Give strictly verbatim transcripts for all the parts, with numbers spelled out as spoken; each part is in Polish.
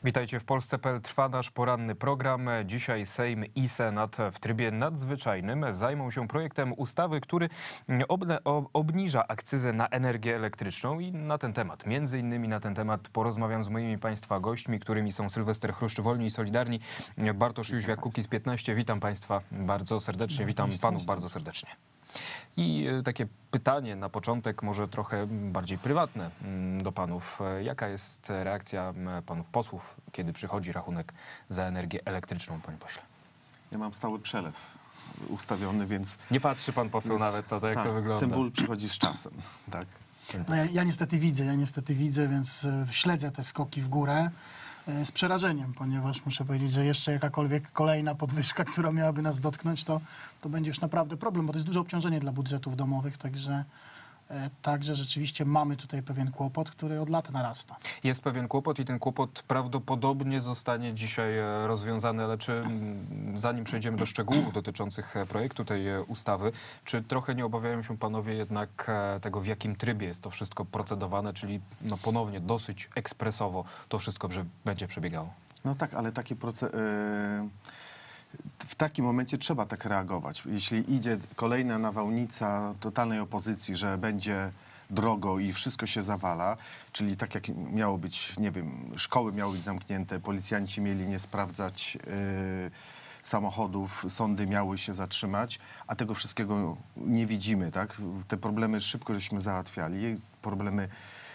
Witajcie w Polsce kropka p l. Trwa nasz poranny program. Dzisiaj Sejm i Senat w trybie nadzwyczajnym zajmą się projektem ustawy, który obniża akcyzę na energię elektryczną i na ten temat, między innymi na ten temat porozmawiam z moimi Państwa gośćmi, którymi są Sylwester Chruszcz, Wolni i Solidarni, Bartosz Jóźwiak, Kukiz piętnaście. Witam Państwa bardzo serdecznie, witam Panów bardzo serdecznie. I takie pytanie na początek, może trochę bardziej prywatne do panów. Jaka jest reakcja panów posłów, kiedy przychodzi rachunek za energię elektryczną, panie pośle? Ja mam stały przelew ustawiony, więc... Nie patrzy pan poseł więc, nawet na to, jak tak, to wygląda. Ten ból przychodzi z czasem, tak. No ja, ja niestety widzę, ja niestety widzę, więc śledzę te skoki w górę z przerażeniem, ponieważ muszę powiedzieć, że jeszcze jakakolwiek kolejna podwyżka, która miałaby nas dotknąć, to, to będzie już naprawdę problem, bo to jest duże obciążenie dla budżetów domowych, także, e, także rzeczywiście mamy tutaj pewien kłopot, który od lat narasta. Jest pewien kłopot i ten kłopot prawdopodobnie zostanie dzisiaj rozwiązany, ale czy zanim przejdziemy do szczegółów dotyczących projektu tej ustawy, czy trochę nie obawiają się panowie jednak tego, w jakim trybie jest to wszystko procedowane, czyli no ponownie dosyć ekspresowo to wszystko że będzie przebiegało? No tak, ale takie proce... w takim momencie trzeba tak reagować. Jeśli idzie kolejna nawałnica totalnej opozycji, że będzie drogo i wszystko się zawala, czyli tak jak miało być, nie wiem, szkoły miały być zamknięte, policjanci mieli nie sprawdzać yy, samochodów, sądy miały się zatrzymać, a tego wszystkiego nie widzimy, tak? Te problemy szybko żeśmy załatwiali, problemy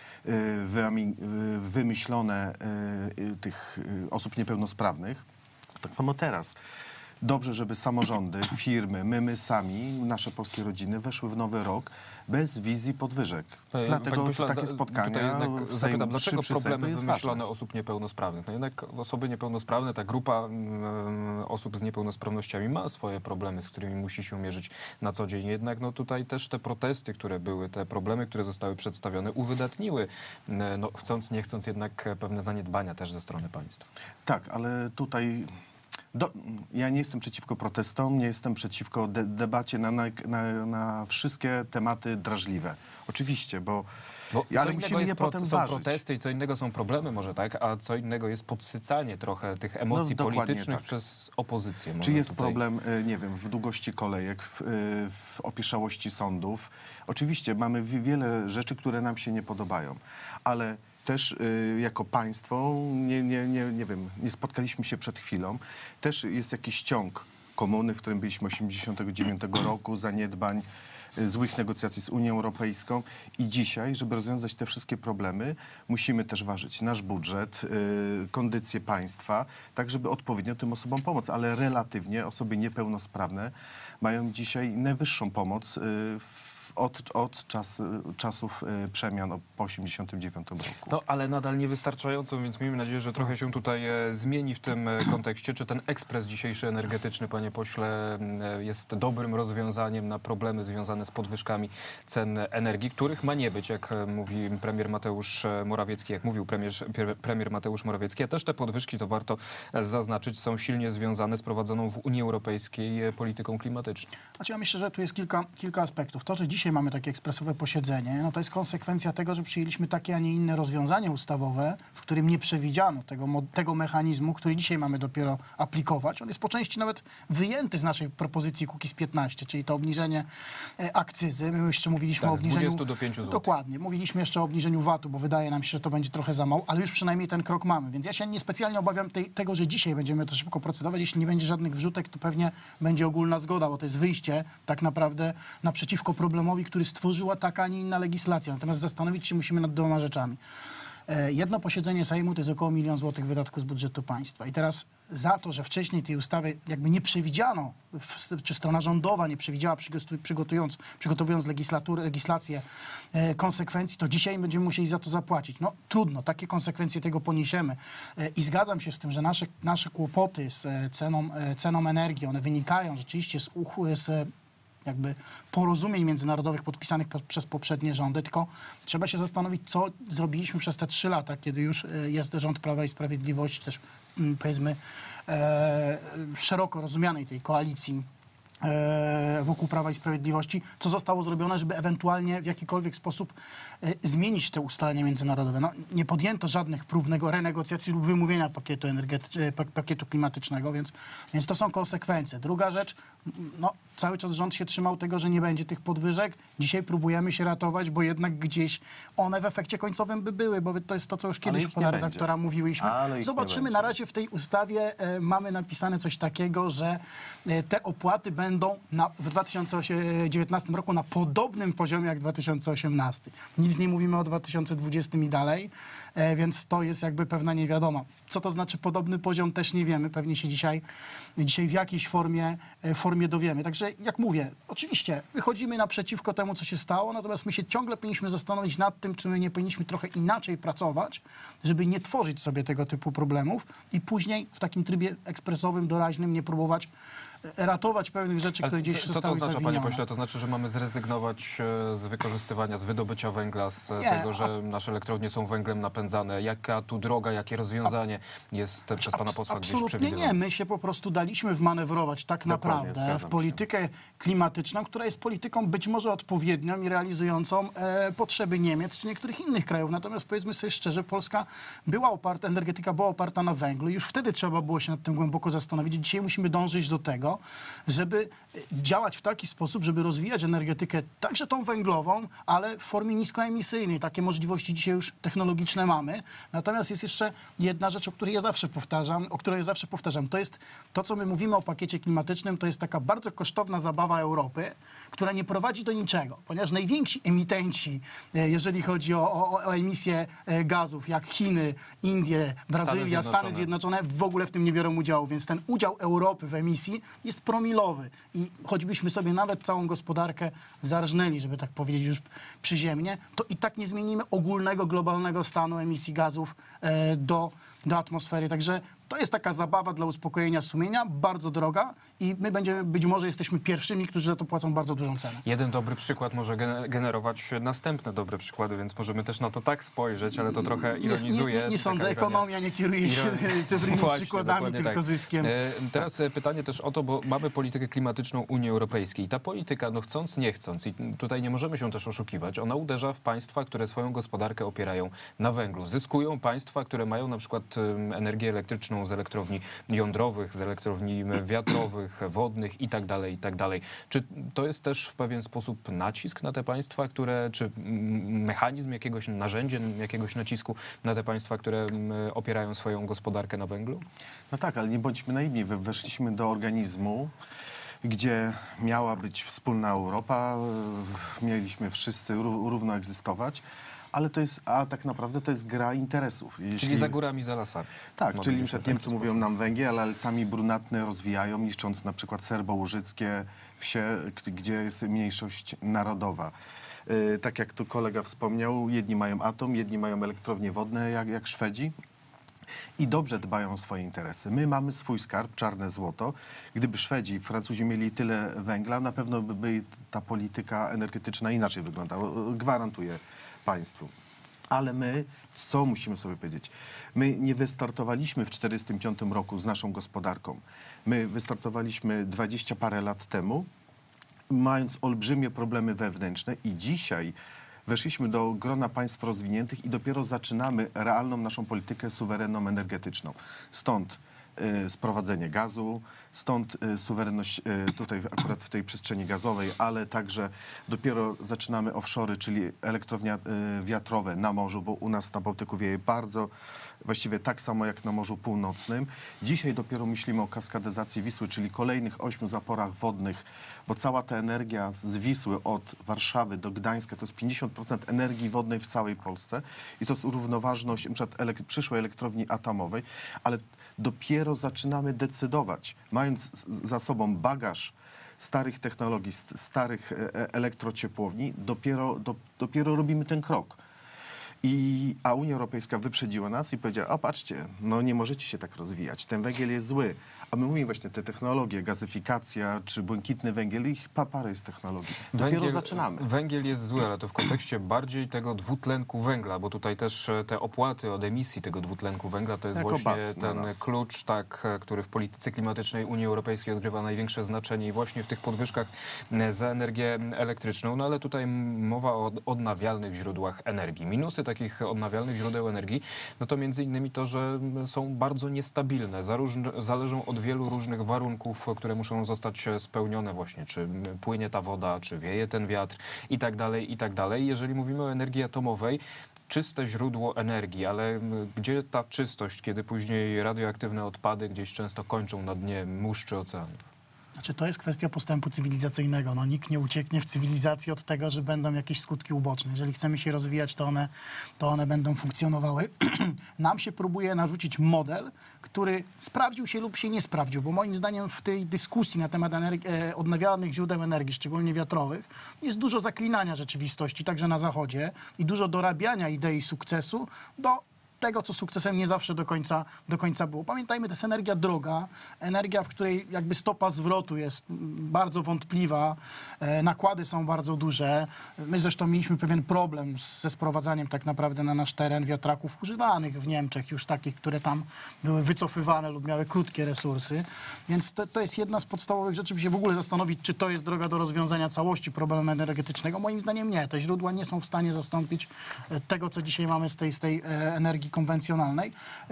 yy, wymyślone yy, tych yy, osób niepełnosprawnych. Tak samo teraz. Dobrze, żeby samorządy, firmy, my, my sami, nasze polskie rodziny weszły w nowy rok bez wizji podwyżek. Panie, Dlatego pośle, takie spotkania tutaj jednak w zapytam, dlaczego problemy wymyślone ważne. osób niepełnosprawnych? No jednak osoby niepełnosprawne, ta grupa um, osób z niepełnosprawnościami ma swoje problemy, z którymi musi się mierzyć na co dzień. Jednak no tutaj też te protesty, które były, te problemy, które zostały przedstawione, uwydatniły, no, chcąc, nie chcąc jednak pewne zaniedbania też ze strony państwa. Tak, ale tutaj... Do, ja nie jestem przeciwko protestom, nie jestem przeciwko de debacie na, na, na, na wszystkie tematy drażliwe. Oczywiście, bo, bo ale musimy je pro, potem są ważyć. protesty i co innego są problemy może, tak? A co innego jest podsycanie trochę tych emocji no, politycznych tak. przez opozycję. Czy jest tutaj... problem, nie wiem, w długości kolejek, w, w opieszałości sądów? Oczywiście mamy wiele rzeczy, które nam się nie podobają, ale też y, jako państwo, nie, nie, nie, nie wiem, nie spotkaliśmy się przed chwilą, też jest jakiś ciąg komuny, w którym byliśmy osiemdziesiątego dziewiątego roku, zaniedbań, y, złych negocjacji z Unią Europejską i dzisiaj, żeby rozwiązać te wszystkie problemy, musimy też ważyć nasz budżet, y, kondycję państwa, tak żeby odpowiednio tym osobom pomóc, ale relatywnie osoby niepełnosprawne mają dzisiaj najwyższą pomoc y, w Od, od czas, czasów y, przemian po osiemdziesiątym dziewiątym roku. No, ale nadal niewystarczająco, więc miejmy nadzieję, że trochę się tutaj e, zmieni w tym e, kontekście. Czy ten ekspres dzisiejszy energetyczny, panie pośle, e, jest dobrym rozwiązaniem na problemy związane z podwyżkami cen energii, których ma nie być, jak e, mówi premier Mateusz Morawiecki, jak mówił premier, premier Mateusz Morawiecki, a też te podwyżki, to warto zaznaczyć, są silnie związane z prowadzoną w Unii Europejskiej e, polityką klimatyczną. Znaczy ja myślę, że tu jest kilka, kilka aspektów. To, że dzisiaj mamy takie ekspresowe posiedzenie, no to jest konsekwencja tego, że przyjęliśmy takie, a nie inne rozwiązanie ustawowe, w którym nie przewidziano tego, tego mechanizmu, który dzisiaj mamy dopiero aplikować. On jest po części nawet wyjęty z naszej propozycji Kukiz piętnaście, czyli to obniżenie e, akcyzy. My jeszcze mówiliśmy tak, o obniżeniu... z dwudziestu do pięciu złotych. Dokładnie. Mówiliśmy jeszcze o obniżeniu vatu, bo wydaje nam się, że to będzie trochę za mało, ale już przynajmniej ten krok mamy. Więc ja się niespecjalnie obawiam tej, tego, że dzisiaj będziemy to szybko procedować. Jeśli nie będzie żadnych wrzutek, to pewnie będzie ogólna zgoda, bo to jest wyjście tak naprawdę naprzeciwko problemowi, który stworzyła taka, a nie inna legislacja. Natomiast zastanowić się musimy nad dwoma rzeczami. Jedno posiedzenie Sejmu to jest około milion złotych wydatków z budżetu państwa. I teraz za to, że wcześniej tej ustawy jakby nie przewidziano, czy strona rządowa nie przewidziała, przygotując, przygotowując legislację e, konsekwencji, to dzisiaj będziemy musieli za to zapłacić. No trudno, takie konsekwencje tego poniesiemy. E, I zgadzam się z tym, że nasze, nasze kłopoty z e, ceną, e, ceną energii, one wynikają rzeczywiście z, uch, z jakby porozumień międzynarodowych podpisanych po, przez poprzednie rządy, tylko trzeba się zastanowić, co zrobiliśmy przez te trzy lata, kiedy już jest rząd Prawa i Sprawiedliwości, też powiedzmy e, szeroko rozumianej tej koalicji e, wokół Prawa i Sprawiedliwości, co zostało zrobione, żeby ewentualnie w jakikolwiek sposób e, zmienić te ustalenia międzynarodowe. No, nie podjęto żadnych prób nego, renegocjacji lub wymówienia pakietu, energety- pa- pakietu klimatycznego, więc, więc to są konsekwencje. Druga rzecz, no, cały czas rząd się trzymał tego, że nie będzie tych podwyżek. Dzisiaj próbujemy się ratować, bo jednak gdzieś one w efekcie końcowym by były, bo to jest to, co już kiedyś ich u pana nie redaktora będzie. mówiliśmy. Ale ich nie Zobaczymy, będzie. na razie w tej ustawie e, mamy napisane coś takiego, że e, te opłaty będą na, w dwa tysiące dziewiętnastym roku na podobnym poziomie jak dwa tysiące osiemnastym. Nic nie mówimy o dwa tysiące dwudziestym i dalej, e, więc to jest jakby pewna niewiadoma. Co to znaczy podobny poziom, też nie wiemy. Pewnie się dzisiaj, dzisiaj w jakiejś formie, e, formie dowiemy. Także jak mówię, oczywiście wychodzimy naprzeciwko temu, co się stało, natomiast my się ciągle powinniśmy zastanowić nad tym, czy my nie powinniśmy trochę inaczej pracować, żeby nie tworzyć sobie tego typu problemów i później w takim trybie ekspresowym, doraźnym nie próbować e, ratować pewnych rzeczy, Ale które gdzieś co, co to zostały oznacza, panie zawinione. pośle? To znaczy, że mamy zrezygnować e, z wykorzystywania, z wydobycia węgla, z Nie, tego, że nasze elektrownie są węglem napędzane. Jaka tu droga, jakie rozwiązanie jest przez pana posła gdzieś Absolutnie przewidywane? nie. My się po prostu daliśmy wmanewrować tak Dokładnie, naprawdę zgadzam w się. politykę klimatyczną, która jest polityką być może odpowiednią i realizującą e, potrzeby Niemiec czy niektórych innych krajów. Natomiast powiedzmy sobie szczerze, Polska była oparta, energetyka była oparta na węglu. Już wtedy trzeba było się nad tym głęboko zastanowić. Dzisiaj musimy dążyć do tego, żeby działać w taki sposób, żeby rozwijać energetykę także tą węglową, ale w formie niskoemisyjnej. Takie możliwości dzisiaj już technologiczne mamy. Natomiast jest jeszcze jedna rzecz, o której ja zawsze powtarzam, o której ja zawsze powtarzam. To jest to, co my mówimy o pakiecie klimatycznym, to jest taka bardzo kosztowna zabawa Europy, która nie prowadzi do niczego, ponieważ najwięksi emitenci, e, jeżeli chodzi o, o, o emisję e, gazów, jak Chiny, Indie, Brazylia, Zjednoczone. Stany Zjednoczone, w ogóle w tym nie biorą udziału, więc ten udział Europy w emisji jest promilowy i choćbyśmy sobie nawet całą gospodarkę zarżnęli, żeby tak powiedzieć już przyziemnie, to i tak nie zmienimy ogólnego, globalnego stanu emisji gazów e, do, do atmosfery. Także to jest taka zabawa dla uspokojenia sumienia, bardzo droga i my będziemy, być może jesteśmy pierwszymi, którzy za to płacą bardzo dużą cenę. Jeden dobry przykład może gene- generować następne dobre przykłady, więc możemy też na to tak spojrzeć, ale to trochę Nie, ironizuje. nie, nie, nie sądzę, taka ironia. ekonomia nie kieruje się Iro- dobrymi Właśnie, przykładami, dokładnie tylko tak. zyskiem. E, Teraz e, pytanie też o to, bo mamy politykę klimatyczną Unii Europejskiej. I ta polityka, no chcąc, nie chcąc, i tutaj nie możemy się też oszukiwać, ona uderza w państwa, które swoją gospodarkę opierają na węglu. Zyskują państwa, które mają na przykład em, energię elektryczną z elektrowni jądrowych, z elektrowni wiatrowych, wodnych i tak dalej, i tak dalej. Czy to jest też w pewien sposób nacisk na te państwa, które, czy mm, mechanizm jakiegoś, narzędzie jakiegoś nacisku na te państwa, które mm, opierają swoją gospodarkę na węglu? No tak, ale nie bądźmy naiwni. We- Weszliśmy do organizmu, gdzie miała być wspólna Europa, e, mieliśmy wszyscy ró- równo egzystować, ale to jest, a tak naprawdę to jest gra interesów. Jeśli... Czyli za górami, za lasami. Tak, czyli Moglibyśmy na przykład tak Niemcy to mówią nam węgiel, ale sami brunatne rozwijają, niszcząc na przykład serbo-łużyckie wsie, k- gdzie jest mniejszość narodowa. Yy, tak jak tu kolega wspomniał, jedni mają atom, jedni mają elektrownie wodne, jak, jak Szwedzi. I dobrze dbają o swoje interesy. My mamy swój skarb, czarne złoto. Gdyby Szwedzi i Francuzi mieli tyle węgla, na pewno by, by ta polityka energetyczna inaczej wyglądała. Gwarantuję państwu. Ale my, co musimy sobie powiedzieć? My nie wystartowaliśmy w tysiąc dziewięćset czterdziestym piątym roku z naszą gospodarką. My wystartowaliśmy dwadzieścia parę lat temu, mając olbrzymie problemy wewnętrzne i dzisiaj weszliśmy do grona państw rozwiniętych i dopiero zaczynamy realną naszą politykę suwerenną energetyczną. Stąd y, sprowadzenie gazu, stąd y, suwerenność y, tutaj w- akurat w tej przestrzeni gazowej, ale także dopiero zaczynamy offshory, czyli elektrownia y, wiatrowe na morzu, bo u nas na Bałtyku wieje bardzo, właściwie tak samo jak na Morzu Północnym. Dzisiaj dopiero myślimy o kaskadyzacji Wisły, czyli kolejnych ośmiu zaporach wodnych, bo cała ta energia z Wisły od Warszawy do Gdańska to jest pięćdziesiąt procent energii wodnej w całej Polsce i to jest równoważność na przykład elek- przyszłej elektrowni atomowej, ale dopiero zaczynamy decydować, mając z- za sobą bagaż starych technologii, st- starych e, e, elektrociepłowni, dopiero, do, dopiero robimy ten krok. I, a Unia Europejska wyprzedziła nas i powiedziała, o patrzcie, no nie możecie się tak rozwijać, ten węgiel jest zły. A my mówimy właśnie te technologie, gazyfikacja czy błękitny węgiel, ich pa, parę jest technologii. Dopiero Węgiel, zaczynamy. Węgiel jest zły, ale to w kontekście bardziej tego dwutlenku węgla, bo tutaj też te opłaty od emisji tego dwutlenku węgla to jest Jako właśnie bat na ten nas. klucz, tak, który w polityce klimatycznej Unii Europejskiej odgrywa największe znaczenie i właśnie w tych podwyżkach za energię elektryczną. No ale tutaj mowa o odnawialnych źródłach energii. Minusy takich odnawialnych źródeł energii, no to między innymi to, że są bardzo niestabilne, zależą od wielu różnych warunków, które muszą zostać spełnione właśnie, czy płynie ta woda, czy wieje ten wiatr i tak dalej, i tak dalej. Jeżeli mówimy o energii atomowej, czyste źródło energii, ale gdzie ta czystość, kiedy później radioaktywne odpady gdzieś często kończą na dnie mórz czy oceanów? Znaczy, to jest kwestia postępu cywilizacyjnego. No, nikt nie ucieknie w cywilizacji od tego, że będą jakieś skutki uboczne. Jeżeli chcemy się rozwijać, to one, to one będą funkcjonowały. Nam się próbuje narzucić model, który sprawdził się lub się nie sprawdził, bo moim zdaniem w tej dyskusji na temat energii, e, odnawialnych źródeł energii, szczególnie wiatrowych, jest dużo zaklinania rzeczywistości, także na Zachodzie, i dużo dorabiania idei sukcesu do tego, co sukcesem nie zawsze do końca, do końca było. Pamiętajmy, to jest energia droga, energia, w której jakby stopa zwrotu jest bardzo wątpliwa, e, nakłady są bardzo duże. My zresztą mieliśmy pewien problem z, ze sprowadzaniem tak naprawdę na nasz teren wiatraków używanych w Niemczech, już takich, które tam były wycofywane lub miały krótkie resursy. Więc to, to jest jedna z podstawowych rzeczy, by się w ogóle zastanowić, czy to jest droga do rozwiązania całości problemu energetycznego. Moim zdaniem nie. Te źródła nie są w stanie zastąpić e, tego, co dzisiaj mamy z tej, z tej e, energii konwencjonalnej.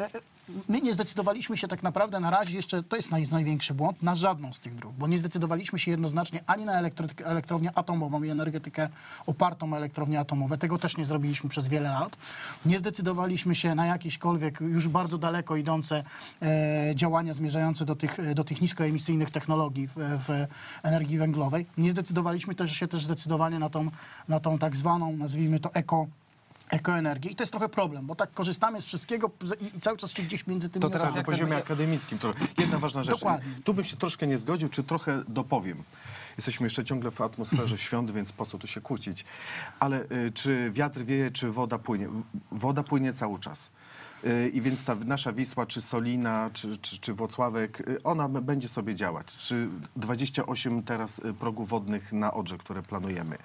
My nie zdecydowaliśmy się tak naprawdę na razie jeszcze, to jest naj, największy błąd, na żadną z tych dróg, bo nie zdecydowaliśmy się jednoznacznie ani na elektro, elektrownię atomową i energetykę opartą o elektrownie atomowe. Tego też nie zrobiliśmy przez wiele lat. Nie zdecydowaliśmy się na jakiekolwiek już bardzo daleko idące e, działania zmierzające do tych, do tych niskoemisyjnych technologii w, w energii węglowej. Nie zdecydowaliśmy też się też zdecydowanie na tą, na tą tak zwaną, nazwijmy to eko ekoenergię. I to jest trochę problem, bo tak korzystamy z wszystkiego i, i cały czas się gdzieś między tymi... To teraz Tak, na jak poziomie ten- akademickim. To jedna ważna rzecz. Dokładnie. Tu bym się troszkę nie zgodził, czy trochę dopowiem. Jesteśmy jeszcze ciągle w atmosferze świąt, więc po co tu się kłócić. Ale y, czy wiatr wieje, czy woda płynie? W- Woda płynie cały czas. Y, I więc ta nasza Wisła, czy Solina, czy, czy, czy Włocławek, y, ona m- będzie sobie działać. Czy dwadzieścia osiem teraz y, progów wodnych na Odrze, które planujemy.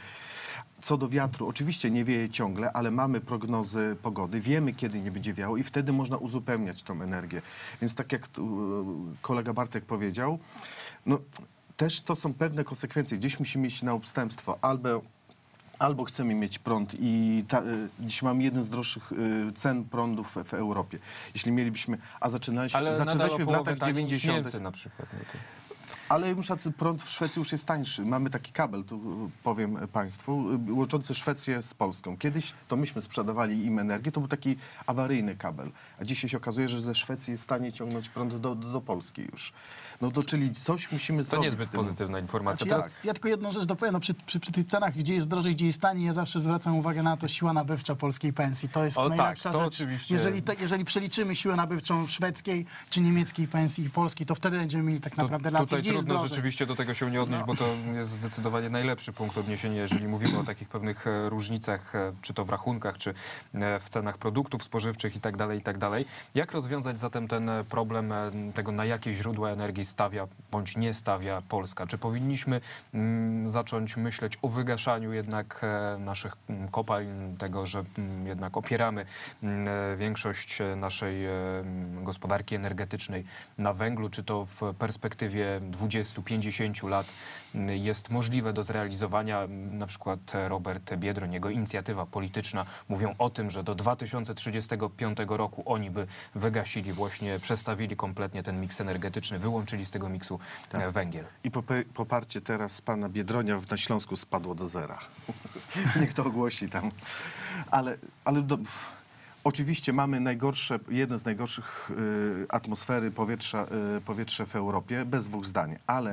Co do wiatru, oczywiście nie wieje ciągle, ale mamy prognozy pogody, wiemy, kiedy nie będzie wiało i wtedy można uzupełniać tą energię. Więc tak jak tu e, kolega Bartek powiedział, no też to są pewne konsekwencje. Gdzieś musimy iść na ustępstwo. Albo, albo chcemy mieć prąd i ta, y, dziś mamy jeden z droższych y, cen prądów w, w Europie. Jeśli mielibyśmy, a zaczynaliśmy, Ale nadal o zaczynaliśmy w połowę latach taniej niż dziewięćdziesiątych. Niemcy na przykład. No to... Ale już prąd w Szwecji już jest tańszy. Mamy taki kabel, tu powiem Państwu, łączący Szwecję z Polską. Kiedyś to myśmy sprzedawali im energię, to był taki awaryjny kabel. A dzisiaj się okazuje, że ze Szwecji jest stanie ciągnąć prąd do, do, do Polski już. No to czyli coś musimy To zrobić. niezbyt z tym. pozytywna informacja. Znaczy, ja, Teraz ja tylko jedną rzecz dopowiem. No, przy, przy, przy tych cenach, gdzie jest drożej, gdzie jest taniej, ja zawsze zwracam uwagę na to, siła nabywcza polskiej pensji. To jest O tak, najlepsza to rzecz. oczywiście. Jeżeli, te, jeżeli przeliczymy siłę nabywczą szwedzkiej czy niemieckiej pensji i polskiej, to wtedy będziemy mieli tak To naprawdę rację, tutaj gdzie jest trudno drożej. rzeczywiście do tego się nie odnieść, No. bo to jest zdecydowanie najlepszy punkt odniesienia, jeżeli mówimy o takich pewnych e, różnicach, e, czy to w rachunkach, czy e, w cenach produktów spożywczych i tak dalej, i tak dalej. Jak rozwiązać zatem ten e, problem e, tego, na jakie źródła energii stawia bądź nie stawia Polska? Czy powinniśmy mm, zacząć myśleć o wygaszaniu jednak e, naszych mm, kopalń, tego, że mm, jednak opieramy mm, e, większość e, naszej e, mm, gospodarki energetycznej na węglu, czy to w perspektywie dwudziestu pięćdziesięciu lat mm, jest możliwe do zrealizowania? Na przykład Robert Biedroń, jego inicjatywa polityczna, mówią o tym, że do dwa tysiące trzydziestego piątego roku oni by wygasili właśnie, przestawili kompletnie ten miks energetyczny, wyłączyli z tego miksu Tak. e, węgiel. I pope- poparcie teraz pana Biedronia na Śląsku spadło do zera. Niech to ogłosi tam. Ale, ale do, oczywiście mamy najgorsze, jeden z najgorszych y, atmosfery powietrza, y, powietrze w Europie, bez dwóch zdań. Ale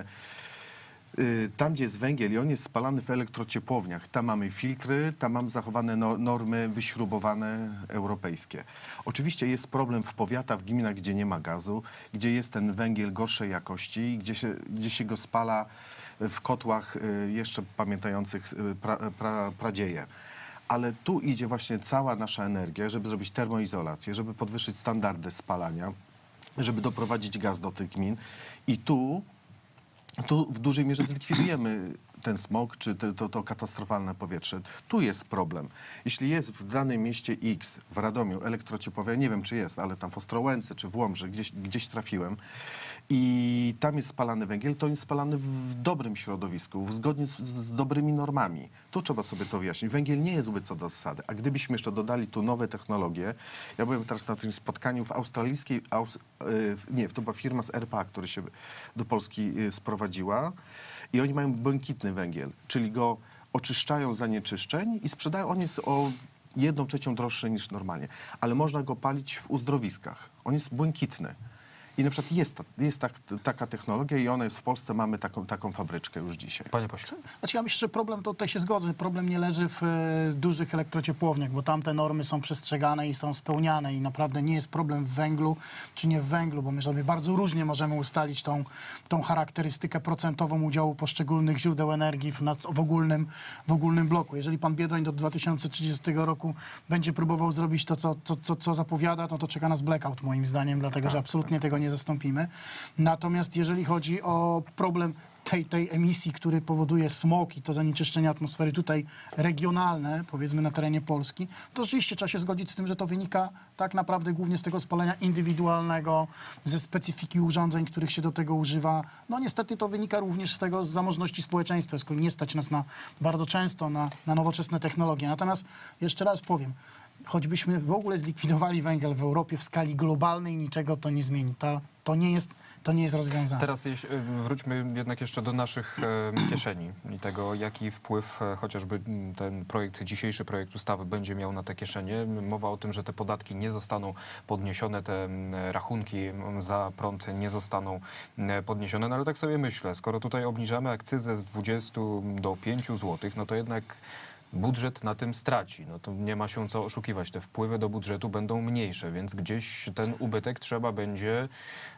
y, tam, gdzie jest węgiel i on jest spalany w elektrociepłowniach, tam mamy filtry, tam mamy zachowane no, normy wyśrubowane europejskie. Oczywiście jest problem w powiatach, w gminach, gdzie nie ma gazu, gdzie jest ten węgiel gorszej jakości, gdzie się, gdzie się go spala w kotłach y, jeszcze pamiętających y, pra, pra, pradzieje. Ale tu idzie właśnie cała nasza energia, żeby zrobić termoizolację, żeby podwyższyć standardy spalania, żeby doprowadzić gaz do tych gmin. I tu, tu w dużej mierze zlikwidujemy ten smog, czy to, to, to katastrofalne powietrze. Tu jest problem. Jeśli jest w danym mieście X, w Radomiu, elektrociepłownia, nie wiem czy jest, ale tam w Ostrołęce czy w Łomży, gdzieś, gdzieś trafiłem, i tam jest spalany węgiel, to jest spalany w dobrym środowisku, zgodnie z, z dobrymi normami. Tu trzeba sobie to wyjaśnić. Węgiel nie jest zły co do zasady, a gdybyśmy jeszcze dodali tu nowe technologie, ja byłem teraz na tym spotkaniu w australijskiej, aus, nie, to była firma z R P A, która się do Polski sprowadziła i oni mają błękitny węgiel, czyli go oczyszczają z zanieczyszczeń i sprzedają, on jest o jedną trzecią droższy niż normalnie, ale można go palić w uzdrowiskach. On jest błękitny. I na przykład jest, ta, jest tak, taka technologia i ona jest w Polsce, mamy taką, taką fabryczkę już dzisiaj. Panie pośle. Znaczy ja myślę, że problem, to tutaj się zgodzę, problem nie leży w e, dużych elektrociepłowniach, bo tam te normy są przestrzegane i są spełniane i naprawdę nie jest problem w węglu czy nie w węglu, bo my sobie bardzo różnie możemy ustalić tą, tą charakterystykę procentową udziału poszczególnych źródeł energii w, nad, w, ogólnym, w ogólnym bloku. Jeżeli pan Biedroń do dwa tysiące trzydziestego roku będzie próbował zrobić to, co, co, co, co zapowiada, no to czeka nas blackout moim zdaniem, dlatego tak, że absolutnie tak. tego nie zastąpimy. Natomiast jeżeli chodzi o problem tej, tej emisji, który powoduje smog i to zanieczyszczenie atmosfery tutaj regionalne, powiedzmy na terenie Polski, to oczywiście trzeba się zgodzić z tym, że to wynika tak naprawdę głównie z tego spalania indywidualnego, ze specyfiki urządzeń, których się do tego używa. No niestety to wynika również z tego, z zamożności społeczeństwa, skoro nie stać nas na, bardzo często na, na nowoczesne technologie. Natomiast jeszcze raz powiem, choćbyśmy w ogóle zlikwidowali węgiel w Europie w skali globalnej, niczego to nie zmieni. To, to, nie, jest, to nie jest rozwiązane. Teraz jeś- wróćmy jednak jeszcze do naszych e, kieszeni i tego, jaki wpływ e, chociażby ten projekt, dzisiejszy projekt ustawy będzie miał na te kieszenie. Mowa o tym, że te podatki nie zostaną podniesione, te m, rachunki za prąd nie zostaną e, podniesione, no ale tak sobie myślę, skoro tutaj obniżamy akcyzę z dwudziestu do pięciu złotych, no to jednak budżet na tym straci. No to nie ma się co oszukiwać. Te wpływy do budżetu będą mniejsze, więc gdzieś ten ubytek trzeba będzie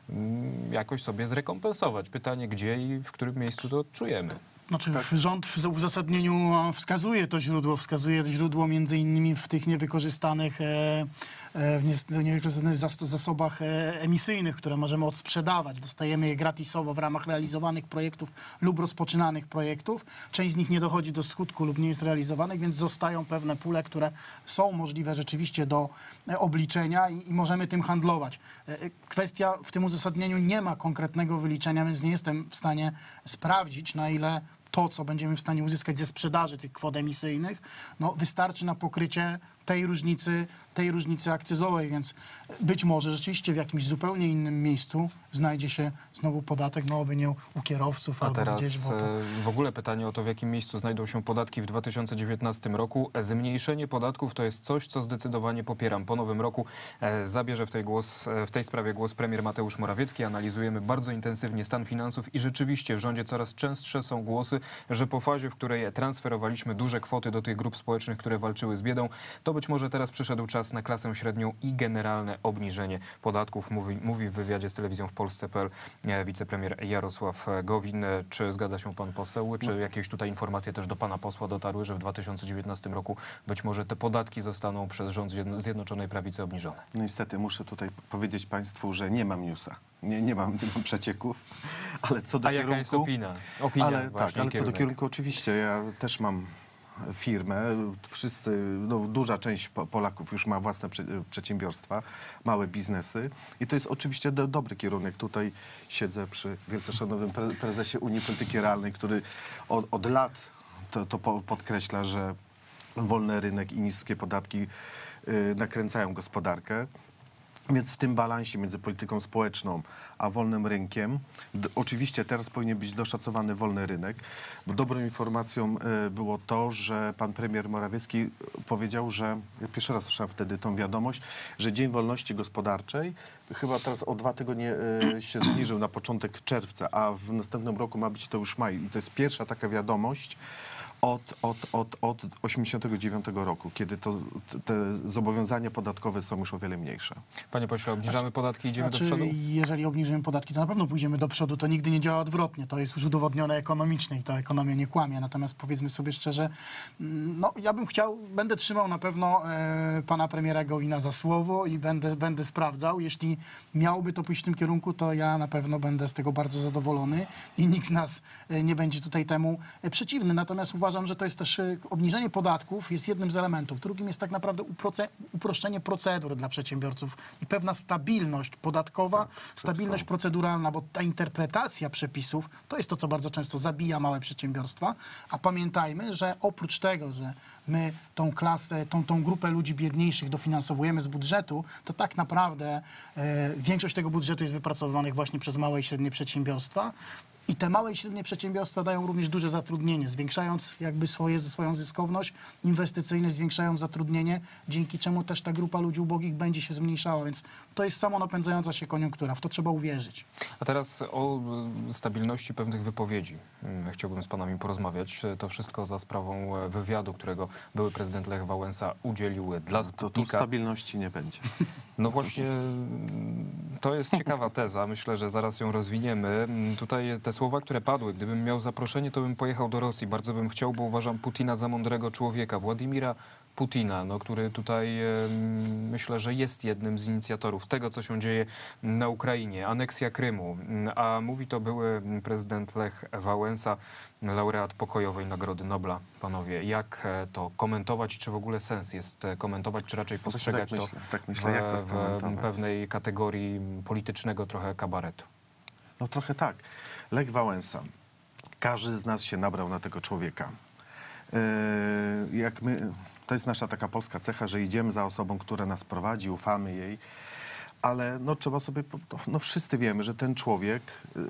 mm, jakoś sobie zrekompensować. Pytanie, gdzie i w którym miejscu to odczujemy. Znaczy rząd w uzasadnieniu wskazuje to źródło, wskazuje to źródło między innymi w tych niewykorzystanych, e, e, w nie- niewykorzystanych zas- zasobach e, emisyjnych, które możemy odsprzedawać. Dostajemy je gratisowo w ramach realizowanych projektów lub rozpoczynanych projektów. Część z nich nie dochodzi do skutku lub nie jest realizowanych, więc zostają pewne pule, które są możliwe rzeczywiście do e, obliczenia i, i możemy tym handlować. E, kwestia w tym uzasadnieniu nie ma konkretnego wyliczenia, więc nie jestem w stanie sprawdzić, na ile to, co będziemy w stanie uzyskać ze sprzedaży tych kwot emisyjnych, no, wystarczy na pokrycie tej różnicy, tej różnicy akcyzowej, więc być może rzeczywiście w jakimś zupełnie innym miejscu znajdzie się znowu podatek, no oby nie u kierowców A albo teraz gdzieś, bo to... e, w ogóle pytanie o to, w jakim miejscu znajdą się podatki w dwa tysiące dziewiętnastym roku. Zmniejszenie podatków to jest coś, co zdecydowanie popieram. Po nowym roku e, zabierze w tej, głos, e, w tej sprawie głos premier Mateusz Morawiecki. Analizujemy bardzo intensywnie stan finansów i rzeczywiście w rządzie coraz częstsze są głosy, że po fazie, w której transferowaliśmy duże kwoty do tych grup społecznych, które walczyły z biedą, to być może teraz przyszedł czas na klasę średnią i generalne obniżenie podatków, mówi, mówi w wywiadzie z telewizją w Polsce kropka pe el wicepremier Jarosław Gowin. Czy zgadza się pan poseł? Czy jakieś tutaj informacje też do pana posła dotarły, że w dwa tysiące dziewiętnastym roku być może te podatki zostaną przez rząd Zjednoczonej Prawicy obniżone? No niestety muszę tutaj powiedzieć państwu, że nie mam newsa. Nie, nie, mam, nie mam przecieków, ale co do A kierunku... jaka jest opinia? Opinia ale właśnie, tak, ale co do kierunek. kierunku oczywiście, ja też mam firmę, wszyscy, no, duża część Po- Polaków już ma własne prze, przedsiębiorstwa, małe biznesy i to jest oczywiście do, dobry kierunek. Tutaj siedzę przy wielce szanownym pre, prezesie Unii Polityki Realnej, który od, od lat to, to po, podkreśla, że wolny rynek i niskie podatki y, nakręcają gospodarkę. Więc w tym balansie między polityką społeczną a wolnym rynkiem, d- oczywiście teraz powinien być doszacowany wolny rynek, bo dobrą informacją y, było to, że pan premier Morawiecki powiedział, że, ja pierwszy raz słyszałem wtedy tą wiadomość, że Dzień Wolności Gospodarczej chyba teraz o dwa tygodnie y, się zbliżył na początek czerwca, a w następnym roku ma być to już maj. I to jest pierwsza taka wiadomość od, od, od, od osiemdziesiątego dziewiątego roku, kiedy to, te zobowiązania podatkowe są już o wiele mniejsze. Panie pośle, obniżamy podatki i idziemy Znaczy, do przodu? jeżeli obniżymy podatki, to na pewno pójdziemy do przodu. To nigdy nie działa odwrotnie. To jest już udowodnione ekonomicznie i ta ekonomia nie kłamie. Natomiast powiedzmy sobie szczerze, no ja bym chciał, będę trzymał na pewno e, pana premiera Gowina za słowo i będę, będę sprawdzał. Jeśli miałoby to pójść w tym kierunku, to ja na pewno będę z tego bardzo zadowolony i nikt z nas e, nie będzie tutaj temu e, przeciwny. Natomiast uważam, że to jest też e, obniżenie podatków jest jednym z elementów. Drugim jest tak naprawdę uproce, uproszczenie procedur dla przedsiębiorców i pewna stabilność podatkowa, stabilność proceduralna, bo ta interpretacja przepisów to jest to, co bardzo często zabija małe przedsiębiorstwa. A pamiętajmy, że oprócz tego, że my tą klasę, tą, tą grupę ludzi biedniejszych dofinansowujemy z budżetu, to tak naprawdę e, większość tego budżetu jest wypracowanych właśnie przez małe i średnie przedsiębiorstwa. I te małe i średnie przedsiębiorstwa dają również duże zatrudnienie, zwiększając jakby swoje, swoją zyskowność, inwestycyjność, zwiększają zatrudnienie, dzięki czemu też ta grupa ludzi ubogich będzie się zmniejszała, więc to jest samonapędzająca się koniunktura, w to trzeba uwierzyć. A teraz o stabilności pewnych wypowiedzi chciałbym z panami porozmawiać. To wszystko za sprawą wywiadu, którego były prezydent Lech Wałęsa udzielił dla Sputnika. To tu stabilności nie będzie. No właśnie, to jest ciekawa teza. Myślę, że zaraz ją rozwiniemy. Tutaj te słowa, które padły, gdybym miał zaproszenie, to bym pojechał do Rosji. Bardzo bym chciał, bo uważam Putina za mądrego człowieka. Władimira Putina, no, który tutaj e, myślę, że jest jednym z inicjatorów tego, co się dzieje na Ukrainie. Aneksja Krymu. A mówi to były prezydent Lech Wałęsa, laureat pokojowej Nagrody Nobla. Panowie, jak to komentować? Czy w ogóle sens jest komentować, czy raczej postrzegać tak to, myślę, tak myślę, jak to w, w skomentować? pewnej kategorii politycznego trochę kabaretu? No trochę tak. Lech Wałęsa. Każdy z nas się nabrał na tego człowieka. Yy, jak my, to jest nasza taka polska cecha, że idziemy za osobą, która nas prowadzi, ufamy jej, ale no trzeba sobie, no wszyscy wiemy, że ten człowiek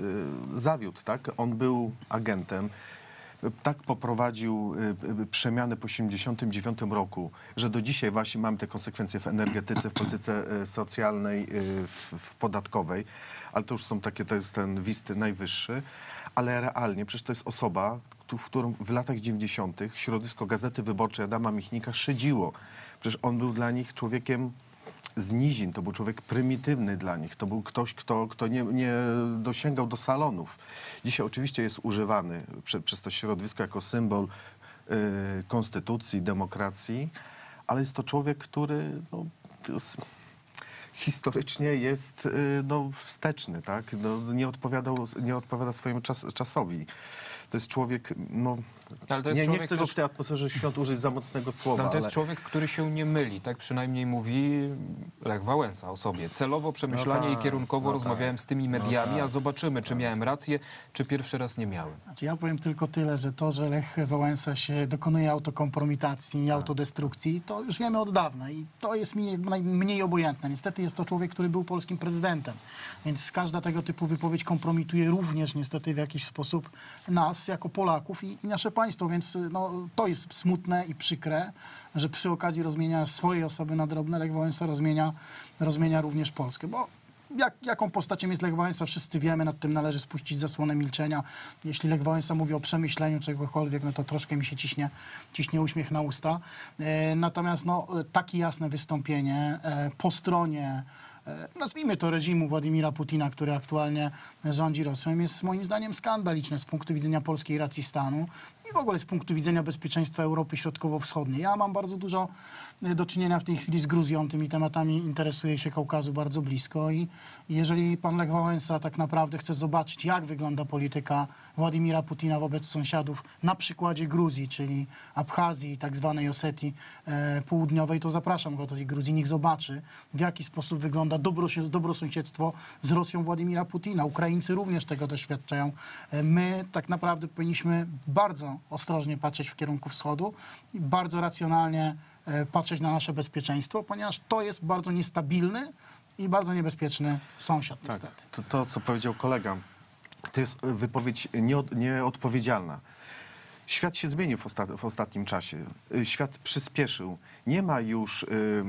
yy, zawiódł, tak? On był agentem. Tak poprowadził y, y, przemiany po osiemdziesiątym dziewiątym roku, że do dzisiaj właśnie mamy te konsekwencje w energetyce, w polityce y, socjalnej, y, w, w podatkowej, ale to już są takie, to jest ten wisty najwyższy, ale realnie przecież to jest osoba, w którą w latach dziewięćdziesiątych środowisko Gazety Wyborczej Adama Michnika szydziło. Przecież on był dla nich człowiekiem z nizin, to był człowiek prymitywny dla nich, to był ktoś, kto, kto nie, nie dosięgał do salonów. Dzisiaj oczywiście jest używany prze, przez to środowisko jako symbol y, konstytucji, demokracji, ale jest to człowiek, który no, jest, historycznie jest y, no, wsteczny, tak? No, nie, odpowiadał, nie odpowiada swojemu czas, czasowi. To jest człowiek, no, ale to jest nie, człowiek nie chcę go też... w tej atmosferze świąt użyć za mocnego słowa. No, to jest ale... człowiek, który się nie myli, tak przynajmniej mówi Lech Wałęsa o sobie. Celowo, przemyślanie no i tak, kierunkowo no rozmawiałem tak, z tymi mediami, no tak, a zobaczymy, czy tak. miałem rację, czy pierwszy raz nie miałem. Znaczy, ja powiem tylko tyle, że to, że Lech Wałęsa się dokonuje autokompromitacji i autodestrukcji, to już wiemy od dawna i to jest mi najmniej obojętne. Niestety jest to człowiek, który był polskim prezydentem, więc każda tego typu wypowiedź kompromituje również niestety w jakiś sposób nas jako Polaków i, i nasze państwo, więc no, to jest smutne i przykre, że przy okazji rozmienia swojej osoby na drobne Lech Wałęsa rozmienia, rozmienia również Polskę, bo Jak, jaką postacią jest Lech Wałęsa, wszyscy wiemy, nad tym należy spuścić zasłonę milczenia. Jeśli Lech Wałęsa mówi o przemyśleniu czegokolwiek, no to troszkę mi się ciśnie, ciśnie uśmiech na usta. E, natomiast no, takie jasne wystąpienie e, po stronie, e, nazwijmy to reżimu Władimira Putina, który aktualnie rządzi Rosją, jest moim zdaniem skandaliczne z punktu widzenia polskiej racji stanu i w ogóle z punktu widzenia bezpieczeństwa Europy Środkowo-Wschodniej. Ja mam bardzo dużo do czynienia w tej chwili z Gruzją, tymi tematami interesuje się Kaukazu bardzo blisko i jeżeli pan Lech Wałęsa tak naprawdę chce zobaczyć, jak wygląda polityka Władimira Putina wobec sąsiadów na przykładzie Gruzji, czyli Abchazji, tak zwanej Osetii e, Południowej, to zapraszam go do tej Gruzji, niech zobaczy, w jaki sposób wygląda dobro, dobrosąsiedztwo z Rosją Władimira Putina. Ukraińcy również tego doświadczają. E, my tak naprawdę powinniśmy bardzo ostrożnie patrzeć w kierunku wschodu i bardzo racjonalnie patrzeć na nasze bezpieczeństwo, ponieważ to jest bardzo niestabilny i bardzo niebezpieczny sąsiad, Tak, niestety. to, to, co powiedział kolega, to jest wypowiedź nieod, nieodpowiedzialna. Świat się zmienił w, osta w ostatnim czasie. Świat przyspieszył. Nie ma już y,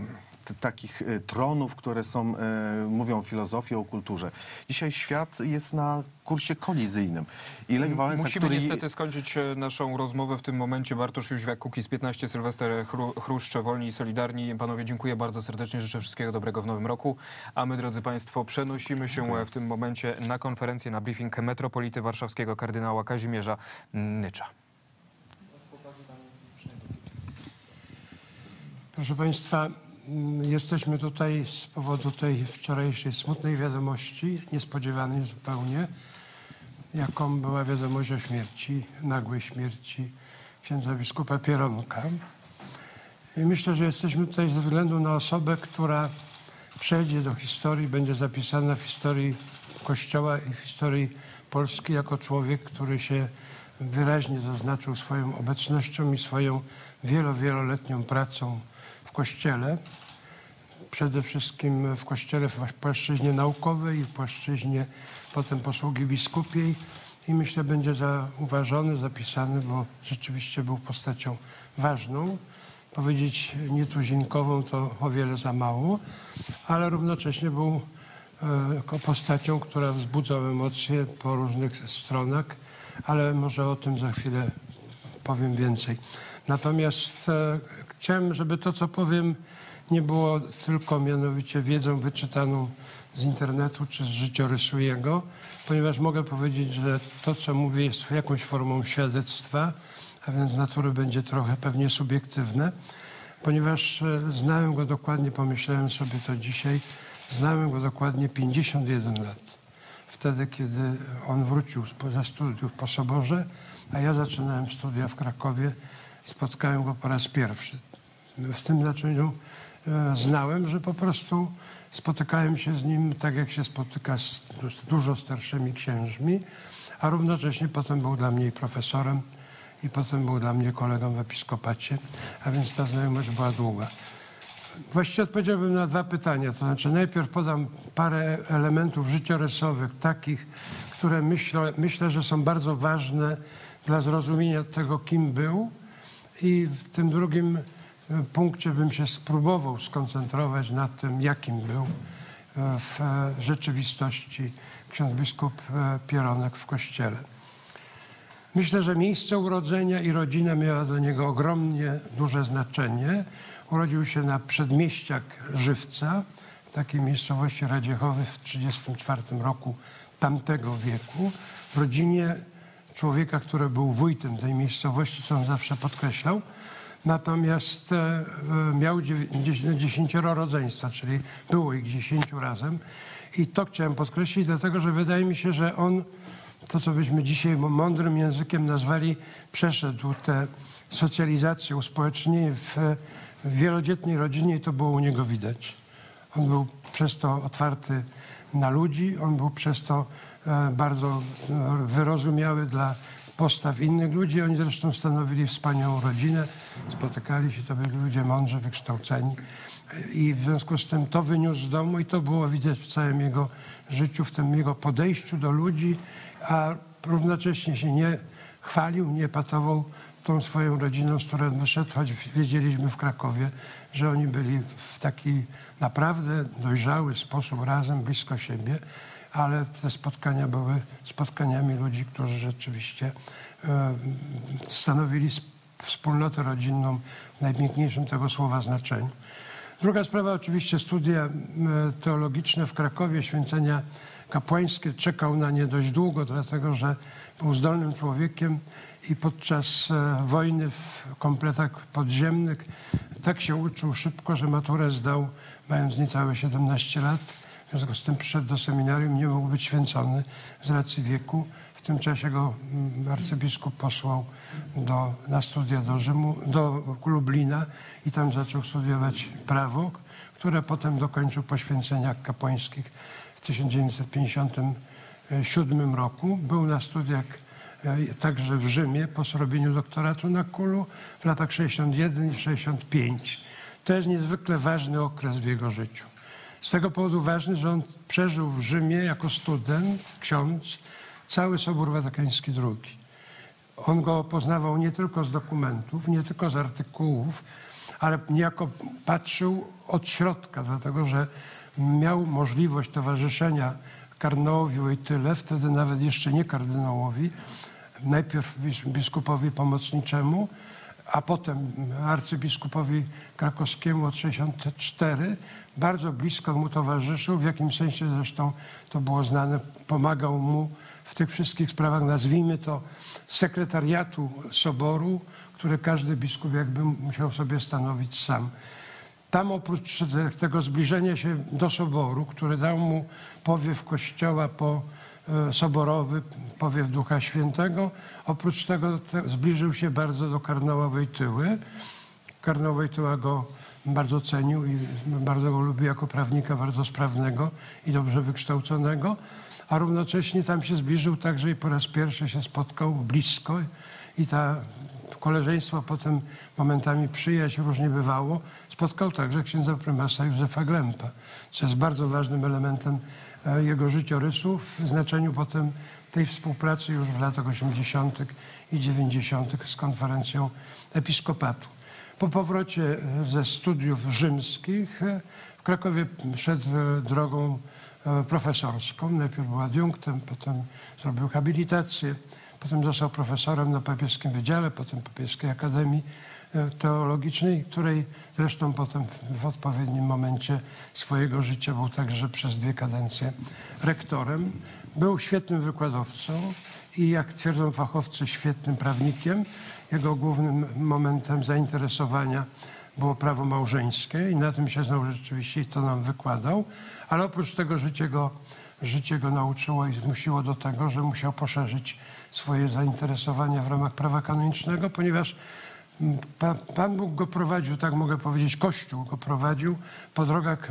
t- takich e, tronów, które są, e, mówią o filozofii, o kulturze. Dzisiaj świat jest na kursie kolizyjnym. I Lech Wałęsa, Musimy który... niestety skończyć e, naszą rozmowę w tym momencie. Bartosz Jóźwiak, Kukiz piętnaście, Sylwester Chru- Chruszcz, Wolni i Solidarni. Panowie, dziękuję bardzo serdecznie, życzę wszystkiego dobrego w nowym roku. A my, drodzy państwo, przenosimy się dziękuję. w tym momencie na konferencję, na briefing metropolity warszawskiego kardynała Kazimierza Nycza. Proszę Państwa, jesteśmy tutaj z powodu tej wczorajszej smutnej wiadomości, niespodziewanej zupełnie, jaką była wiadomość o śmierci, nagłej śmierci księdza biskupa Pieronka. I myślę, że jesteśmy tutaj ze względu na osobę, która przejdzie do historii, będzie zapisana w historii Kościoła i w historii Polski jako człowiek, który się wyraźnie zaznaczył swoją obecnością i swoją wielo, wieloletnią pracą w Kościele. Przede wszystkim w Kościele w płaszczyźnie naukowej i w płaszczyźnie potem posługi biskupiej. I myślę, będzie zauważony, zapisany, bo rzeczywiście był postacią ważną. Powiedzieć nietuzinkową to o wiele za mało, ale równocześnie był e, postacią, która wzbudzała emocje po różnych stronach, ale może o tym za chwilę powiem więcej. Natomiast e, chciałem, żeby to, co powiem, nie było tylko mianowicie wiedzą wyczytaną z internetu czy z życiorysu jego, ponieważ mogę powiedzieć, że to, co mówię, jest jakąś formą świadectwa, a więc natury będzie trochę pewnie subiektywne, ponieważ e, znałem go dokładnie, pomyślałem sobie to dzisiaj, znałem go dokładnie pięćdziesiąt jeden lat. Wtedy, kiedy on wrócił ze studiów po Soborze, a ja zaczynałem studia w Krakowie, spotkałem go po raz pierwszy. W tym znaczeniu e, znałem, że po prostu spotykałem się z nim tak, jak się spotyka z, z dużo starszymi księżmi, a równocześnie potem był dla mnie i profesorem i potem był dla mnie kolegą w episkopacie, a więc ta znajomość była długa. Właściwie odpowiedziałbym na dwa pytania, to znaczy najpierw podam parę elementów życiorysowych, takich, które myślę, myślę, że są bardzo ważne dla zrozumienia tego, kim był, i w tym drugim punkcie bym się spróbował skoncentrować na tym, jakim był w rzeczywistości ksiądz biskup Pieronek w Kościele. Myślę, że miejsce urodzenia i rodzina miała dla niego ogromnie duże znaczenie. Urodził się na przedmieściach Żywca, w takiej miejscowości Radziechowy w tysiąc dziewięćset trzydziestym czwartym roku tamtego wieku, w rodzinie człowieka, który był wójtem tej miejscowości, co on zawsze podkreślał. Natomiast e, miał dziesięcioro rodzeństwa, czyli było ich dziesięciu razem. I to chciałem podkreślić, dlatego że wydaje mi się, że on, to co byśmy dzisiaj mądrym językiem nazwali, przeszedł tę socjalizację, uspołecznienie w, w wielodzietnej rodzinie i to było u niego widać. On był przez to otwarty na ludzi, on był przez to e, bardzo e, wyrozumiały dla postaw innych ludzi. Oni zresztą stanowili wspaniałą rodzinę, spotykali się, to byli ludzie mądrzy, wykształceni i w związku z tym to wyniósł z domu i to było widać w całym jego życiu, w tym jego podejściu do ludzi, a równocześnie się nie chwalił, nie epatował tą swoją rodziną, z którą wyszedł, choć wiedzieliśmy w Krakowie, że oni byli w taki naprawdę dojrzały sposób razem, blisko siebie, ale te spotkania były spotkaniami ludzi, którzy rzeczywiście e, stanowili wspólnotę rodzinną w najpiękniejszym tego słowa znaczeniu. Druga sprawa, oczywiście studia teologiczne w Krakowie, święcenia kapłańskie. Czekał na nie dość długo, dlatego że był zdolnym człowiekiem i podczas wojny w kompletach podziemnych tak się uczył szybko, że maturę zdał, mając niecałe siedemnaście lat. W związku z tym przyszedł do seminarium, nie mógł być święcony z racji wieku. W tym czasie go arcybiskup posłał do, na studia do Rzymu, do Lublina i tam zaczął studiować prawo, które potem dokończył po święceniach kapłańskich w tysiąc dziewięćset pięćdziesiątym siódmym roku. Był na studiach także w Rzymie po zrobieniu doktoratu na Kulu w latach sześćdziesiątym pierwszym i sześćdziesiątym piątym. To jest niezwykle ważny okres w jego życiu. Z tego powodu ważny, że on przeżył w Rzymie jako student, ksiądz, cały Sobór Watykański drugi. On go poznawał nie tylko z dokumentów, nie tylko z artykułów, ale niejako patrzył od środka, dlatego że miał możliwość towarzyszenia kardynałowi Wojtyle, wtedy nawet jeszcze nie kardynałowi, najpierw biskupowi pomocniczemu, a potem arcybiskupowi krakowskiemu od sześćdziesiątego czwartego. Bardzo blisko mu towarzyszył, w jakimś sensie zresztą to było znane, pomagał mu w tych wszystkich sprawach, nazwijmy to sekretariatu soboru, które każdy biskup jakby musiał sobie stanowić sam. Tam oprócz tego zbliżenia się do soboru, który dał mu powiew kościoła po soborowy, powiew Ducha Świętego, oprócz tego te, zbliżył się bardzo do kardynała Wojtyły. Kardynał Wojtyła go bardzo cenił i bardzo go lubił jako prawnika bardzo sprawnego i dobrze wykształconego, a równocześnie tam się zbliżył także i po raz pierwszy się spotkał blisko i ta koleżeństwo, potem momentami przyjaźń, różnie bywało, spotkał także księdza prymasa Józefa Glempę, co jest bardzo ważnym elementem jego życiorysu w znaczeniu potem tej współpracy już w latach osiemdziesiątych i dziewięćdziesiątych z konferencją episkopatu. Po powrocie ze studiów rzymskich w Krakowie szedł drogą profesorską. Najpierw był adiunktem, potem zrobił habilitację, potem został profesorem na papieskim wydziale, potem papieskiej akademii teologicznej, której zresztą potem w odpowiednim momencie swojego życia był także przez dwie kadencje rektorem. Był świetnym wykładowcą i, jak twierdzą fachowcy, świetnym prawnikiem. Jego głównym momentem zainteresowania było prawo małżeńskie i na tym się znał rzeczywiście i to nam wykładał, ale oprócz tego życie go, życie go nauczyło i zmusiło do tego, że musiał poszerzyć swoje zainteresowania w ramach prawa kanonicznego, ponieważ Pan, Pan Bóg go prowadził, tak mogę powiedzieć, Kościół go prowadził po drogach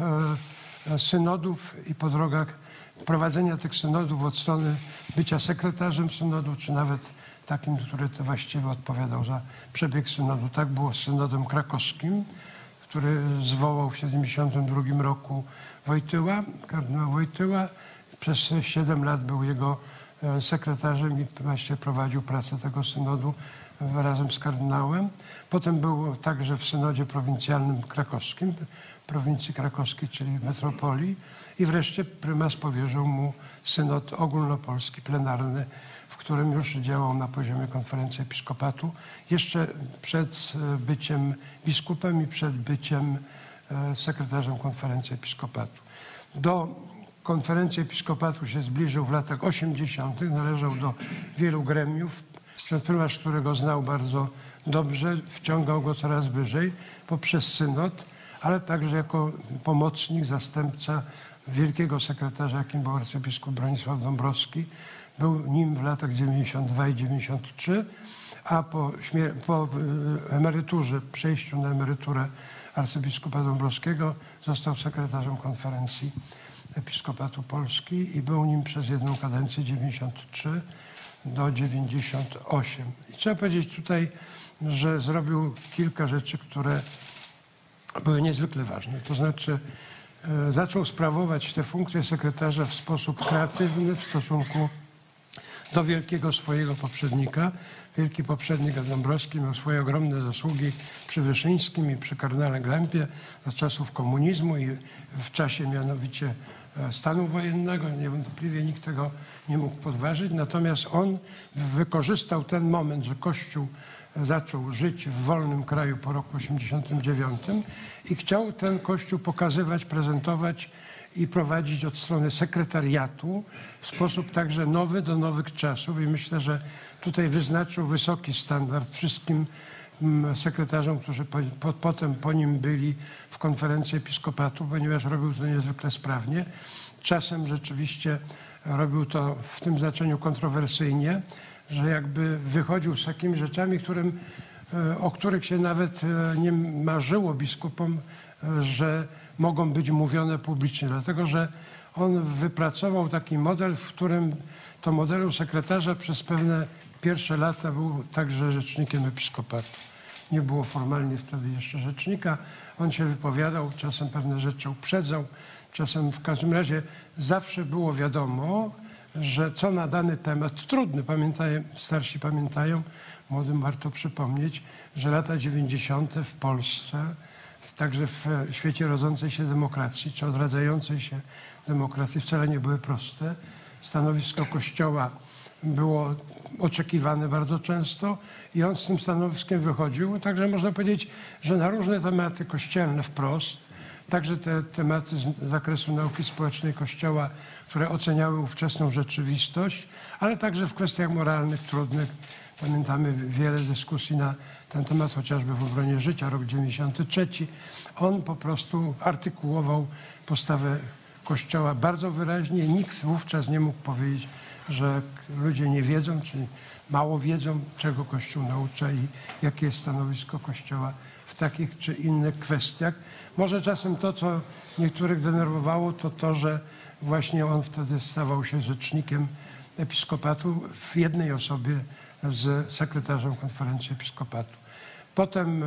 e, synodów i po drogach prowadzenia tych synodów od strony bycia sekretarzem synodu, czy nawet takim, który to właściwie odpowiadał za przebieg synodu. Tak było z synodem krakowskim, który zwołał w siedemdziesiątym drugim roku Wojtyła, kardynał Wojtyła. Przez siedem lat był jego sekretarzem i właśnie prowadził pracę tego synodu razem z kardynałem. Potem był także w synodzie prowincjalnym krakowskim, prowincji krakowskiej, czyli metropolii. I wreszcie prymas powierzył mu synod ogólnopolski, plenarny, w którym już działał na poziomie konferencji episkopatu, jeszcze przed byciem biskupem i przed byciem sekretarzem konferencji episkopatu. Do konferencji episkopatu się zbliżył w latach osiemdziesiątych, należał do wielu gremiów. Ksiądz prymas, którego znał bardzo dobrze, wciągał go coraz wyżej poprzez synod, ale także jako pomocnik, zastępca wielkiego sekretarza, jakim był arcybiskup Bronisław Dąbrowski. Był nim w latach dziewięćdziesiątym drugim i dziewięćdziesiątym trzecim, a po, po emeryturze, przejściu na emeryturę arcybiskupa Dąbrowskiego został sekretarzem konferencji Episkopatu Polski i był nim przez jedną kadencję dziewięćdziesiąty trzeci do dziewięćdziesiątego ósmego. I trzeba powiedzieć tutaj, że zrobił kilka rzeczy, które były niezwykle ważne. To znaczy e, zaczął sprawować tę funkcję sekretarza w sposób kreatywny w stosunku do wielkiego swojego poprzednika. Wielki poprzednik Dąbrowski miał swoje ogromne zasługi przy Wyszyńskim i przy kardynale Glempie za czasów komunizmu i w czasie mianowicie stanu wojennego. Niewątpliwie nikt tego nie mógł podważyć. Natomiast on wykorzystał ten moment, że Kościół zaczął żyć w wolnym kraju po roku osiemdziesiątym dziewiątym i chciał ten Kościół pokazywać, prezentować i prowadzić od strony sekretariatu w sposób także nowy do nowych czasów. I myślę, że tutaj wyznaczył wysoki standard wszystkim sekretarzom, którzy po, po, potem po nim byli w konferencji episkopatu, ponieważ robił to niezwykle sprawnie. Czasem rzeczywiście robił to w tym znaczeniu kontrowersyjnie, że jakby wychodził z takimi rzeczami, którym, o których się nawet nie marzyło biskupom, że mogą być mówione publicznie, dlatego że on wypracował taki model, w którym to modelu sekretarza przez pewne pierwsze lata był także rzecznikiem episkopatu. Nie było formalnie wtedy jeszcze rzecznika. On się wypowiadał, czasem pewne rzeczy uprzedzał, czasem w każdym razie zawsze było wiadomo, że co na dany temat, trudny, pamiętają, starsi pamiętają, młodym warto przypomnieć, że lata dziewięćdziesiąte w Polsce, także w świecie rodzącej się demokracji, czy odradzającej się demokracji wcale nie były proste. Stanowisko Kościoła było oczekiwane bardzo często i on z tym stanowiskiem wychodził. Także można powiedzieć, że na różne tematy kościelne wprost, także te tematy z zakresu nauki społecznej Kościoła, które oceniały ówczesną rzeczywistość, ale także w kwestiach moralnych, trudnych. Pamiętamy wiele dyskusji na ten temat, chociażby w obronie życia, rok dziewięćdziesiąty trzeci. On po prostu artykułował postawę Kościoła bardzo wyraźnie. Nikt wówczas nie mógł powiedzieć, że ludzie nie wiedzą, czy mało wiedzą, czego Kościół naucza i jakie jest stanowisko Kościoła w takich czy innych kwestiach. Może czasem to, co niektórych denerwowało, to to, że właśnie on wtedy stawał się rzecznikiem episkopatu w jednej osobie z sekretarzem konferencji episkopatu. Potem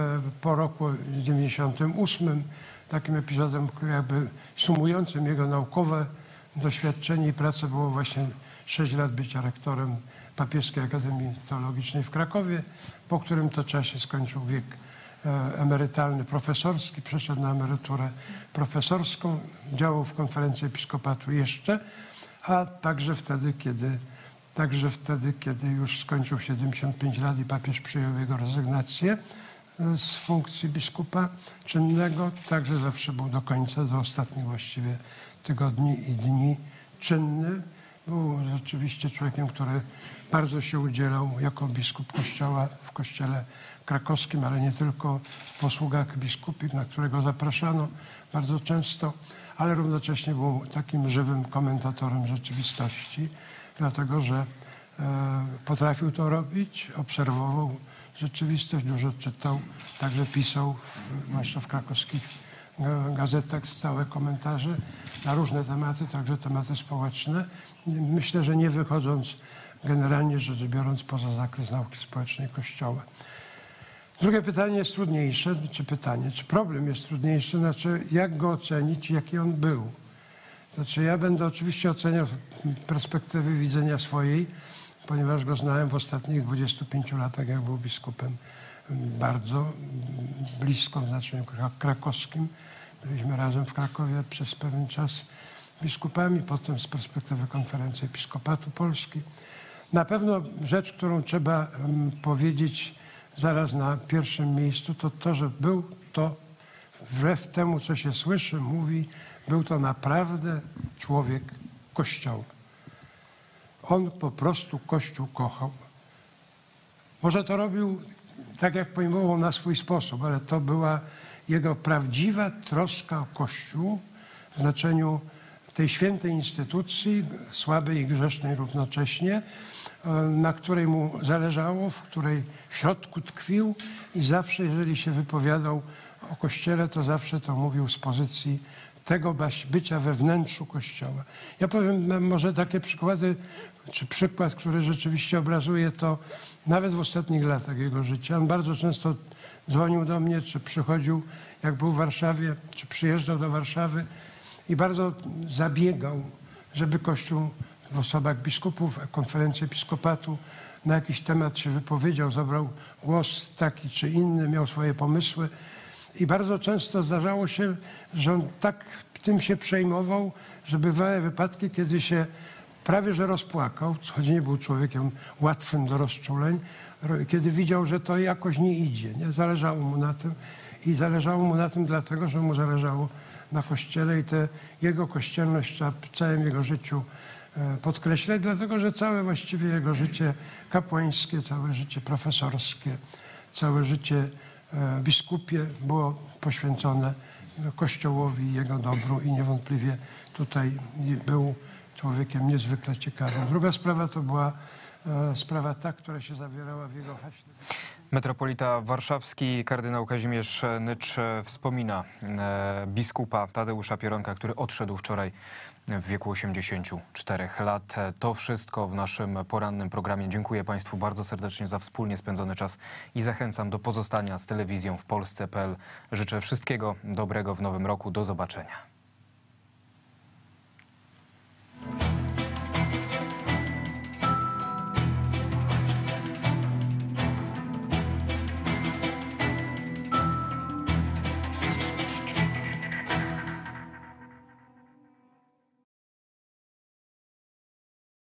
po roku dziewięćdziesiątym ósmym takim epizodem jakby sumującym jego naukowe doświadczenie i pracę było właśnie sześć lat bycia rektorem Papieskiej Akademii Teologicznej w Krakowie, po którym to czasie skończył wiek emerytalny, profesorski, przeszedł na emeryturę profesorską, działał w konferencji episkopatu jeszcze, a także wtedy, kiedy, także wtedy, kiedy już skończył siedemdziesiąt pięć lat i papież przyjął jego rezygnację z funkcji biskupa czynnego, także zawsze był do końca, do ostatnich właściwie tygodni i dni czynny. Był rzeczywiście człowiekiem, który bardzo się udzielał jako biskup Kościoła w Kościele Krakowskim, ale nie tylko w posługach biskupich, na którego zapraszano bardzo często, ale równocześnie był takim żywym komentatorem rzeczywistości, dlatego że e, potrafił to robić, obserwował rzeczywistość, dużo czytał, także pisał, zwłaszcza w krakowskich gazetach, stałe komentarze na różne tematy, także tematy społeczne. Myślę, że nie wychodząc generalnie rzecz biorąc poza zakres nauki społecznej Kościoła. Drugie pytanie jest trudniejsze, czy pytanie, czy problem jest trudniejszy, znaczy jak go ocenić, jaki on był. Znaczy ja będę oczywiście oceniał z perspektywy widzenia swojej, ponieważ go znałem w ostatnich dwudziestu pięciu latach, jak był biskupem bardzo blisko, w znaczeniu krakowskim. Byliśmy razem w Krakowie przez pewien czas biskupami, potem z perspektywy Konferencji Episkopatu Polski. Na pewno rzecz, którą trzeba um, powiedzieć zaraz na pierwszym miejscu, to to, że był to, wbrew temu, co się słyszy, mówi, był to naprawdę człowiek Kościoła. On po prostu Kościół kochał. Może to robił, tak jak pojmował, na swój sposób, ale to była jego prawdziwa troska o Kościół w znaczeniu tej świętej instytucji, słabej i grzesznej równocześnie, na której mu zależało, w której w środku tkwił i zawsze, jeżeli się wypowiadał o Kościele, to zawsze to mówił z pozycji tego bycia we wnętrzu Kościoła. Ja powiem może takie przykłady, czy przykład, który rzeczywiście obrazuje to nawet w ostatnich latach jego życia. On bardzo często dzwonił do mnie, czy przychodził, jak był w Warszawie, czy przyjeżdżał do Warszawy i bardzo zabiegał, żeby Kościół w osobach biskupów, konferencji episkopatu na jakiś temat się wypowiedział, zabrał głos taki czy inny, miał swoje pomysły. I bardzo często zdarzało się, że on tak tym się przejmował, że bywały wypadki, kiedy się prawie że rozpłakał, choć nie był człowiekiem łatwym do rozczuleń, kiedy widział, że to jakoś nie idzie. Nie? Zależało mu na tym i zależało mu na tym dlatego, że mu zależało na Kościele i tę jego kościelność trzeba w całym jego życiu podkreślać, dlatego że całe właściwie jego życie kapłańskie, całe życie profesorskie, całe życie biskupie było poświęcone Kościołowi i jego dobru i niewątpliwie tutaj był człowiekiem niezwykle ciekawym. Druga sprawa to była e, sprawa ta, która się zawierała w jego haśle. Metropolita warszawski kardynał Kazimierz Nycz wspomina e, biskupa Tadeusza Pieronka, który odszedł wczoraj w wieku osiemdziesięciu czterech lat. To wszystko w naszym porannym programie. Dziękuję Państwu bardzo serdecznie za wspólnie spędzony czas i zachęcam do pozostania z telewizją w Polsce kropka pe el. Życzę wszystkiego dobrego w nowym roku. Do zobaczenia.